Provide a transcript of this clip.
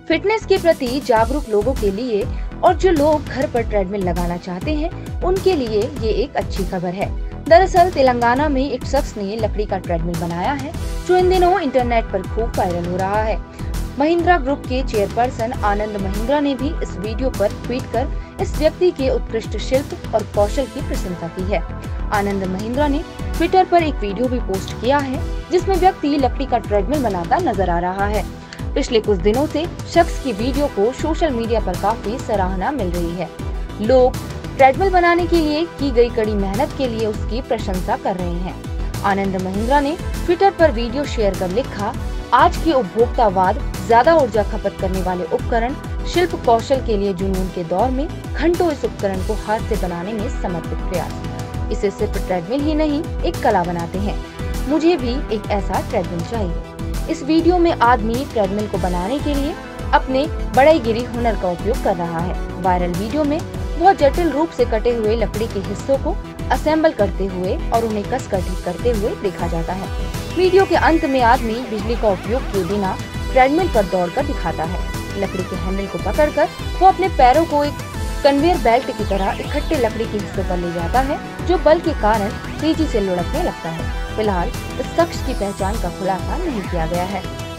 Fitness के प्रति जागरूक लोगों के लिए और जो लोग घर पर ट्रेडमिल लगाना चाहते हैं उनके लिए ये एक अच्छी खबर है। दरअसल तेलंगाना में एक शख्स ने लकड़ी का ट्रेडमिल बनाया है जो इन दिनों इंटरनेट पर खूब वायरल हो रहा है। महिंद्रा ग्रुप के चेयरपर्सन आनंद महिंद्रा ने भी इस वीडियो पर ट्वीट कर इस व्यक्ति के उत्कृष्ट शिल्प और कौशल की प्रशंसा की है। आनंद महिंद्रा ने ट्विटर पर एक वीडियो भी पोस्ट किया है जिसमें व्यक्ति लकड़ी का ट्रेडमिल बनाता नजर आ रहा है। पिछले कुछ दिनों से शख्स की वीडियो को सोशल मीडिया पर काफी सराहना मिल रही है। लोग ट्रेडमिल बनाने के लिए की गई कड़ी मेहनत के लिए उसकी प्रशंसा कर रहे हैं। आनंद महिंद्रा ने ट्विटर पर वीडियो शेयर कर लिखा, आज के उपभोक्तावाद, ज्यादा ऊर्जा खपत करने वाले उपकरण, शिल्प कौशल के लिए जुनून के दौर में घंटों इस उपकरण को हाथ से बनाने में समर्पित प्रयास। इसे सिर्फ ट्रेडमिल ही नहीं, एक कला बनाते हैं। मुझे भी एक ऐसा ट्रेडमिल चाहिए। इस वीडियो में आदमी ट्रेडमिल को बनाने के लिए अपने बढ़ईगिरी हुनर का उपयोग कर रहा है। वायरल वीडियो में बहुत जटिल रूप से कटे हुए लकड़ी के हिस्सों को असेंबल करते हुए और उन्हें कसकर ठीक करते हुए देखा जाता है। वीडियो के अंत में आदमी बिजली का उपयोग किए बिना ट्रेडमिल पर दौड़कर दिखाता है। लकड़ी के हैंडल को पकड़कर वो अपने पैरों को एक कन्वेयर बेल्ट की तरह इकट्ठे लकड़ी के हिस्सों पर ले जाता है जो बल के कारण तेजी से लुढ़कने लगता है। फिलहाल इस शख्स की पहचान का खुलासा नहीं किया गया है।